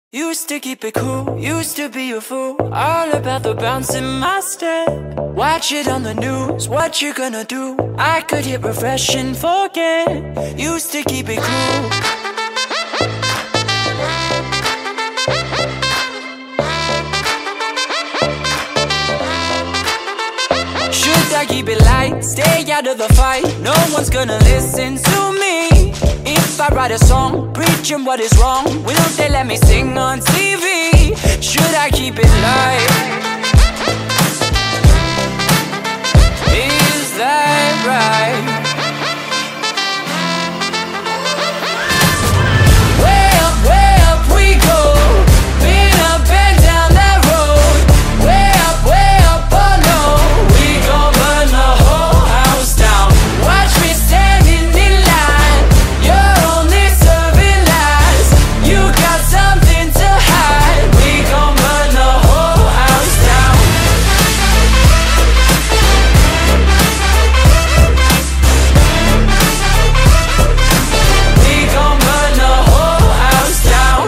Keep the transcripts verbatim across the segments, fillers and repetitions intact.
Used to keep it cool, used to be a fool, all about the bounce in my step. Watch it on the news, what you gonna do? I could hit refresh and forget. Used to keep it cool. Should I keep it light, stay out of the fight? No one's gonna listen to me. If I write a song, preaching what is wrong, will they let me sing on T V? Should I keep it light? Is that right? Way up, way up we go, been up and down that road. Way up, way up, oh no, we gon' burn the whole house down. Watch me standing in line, you're only serving lies. You got something to hide, we gon' burn the whole house down. We gon' burn the whole house down.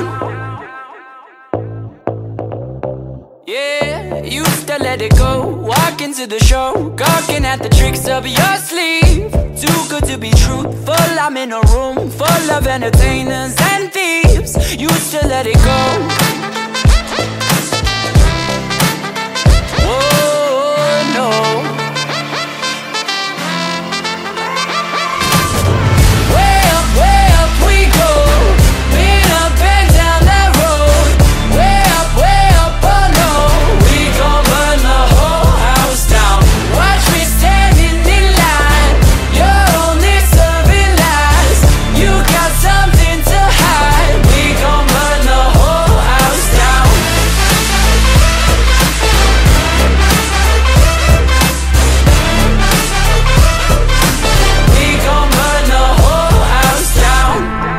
Yeah, used to let it go, walk into the show, gawking at the tricks up your sleeve. Too good to be truthful, I'm in a room full of entertainers and thieves. Used to let it go. Whoa, no. Way up, way up we go, been up and down that road. Way up, way up, oh no, we gon' burn the whole house down. Watch me standing in line, you're only serving lies. You got something to hide, we gon' burn the whole house down. We gon' burn the whole house down.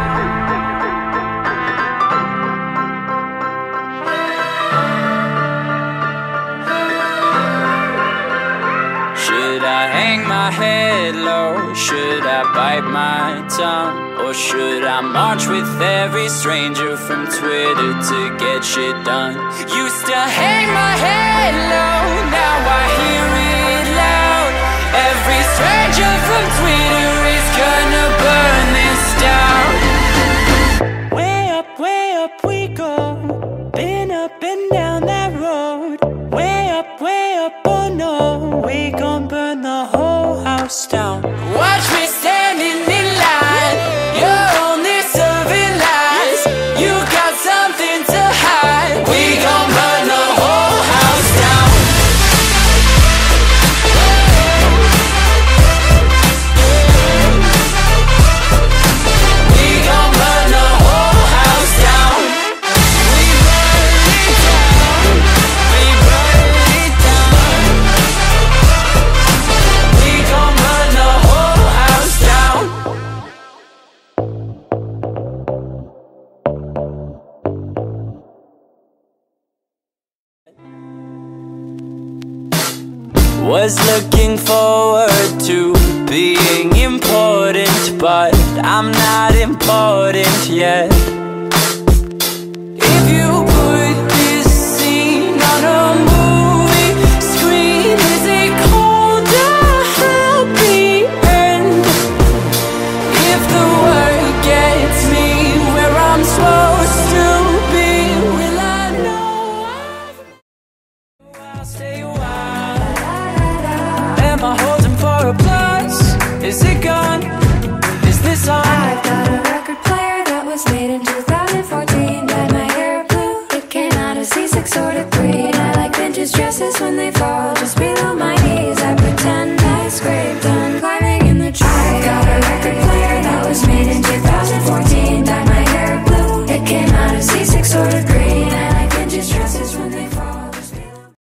Should I hang my head low? Should I bite my tongue? Or should I march with every stranger from Twitter to get shit done? Used to hang my head low, now I hear it loud. Every stranger from Twitter is gonna burn this down. Way up, way up we go, been up and down that road. Way up, way up, oh no, we gon' burn the whole house down. Watch me standing in line, you're only serving lies. You got something to hide, we gon' burn the whole house down. We gon' burn the whole house down. We burn it down, we burn it down. We gon' burn the whole house down. Was looking forward to being important, but I'm not important yet.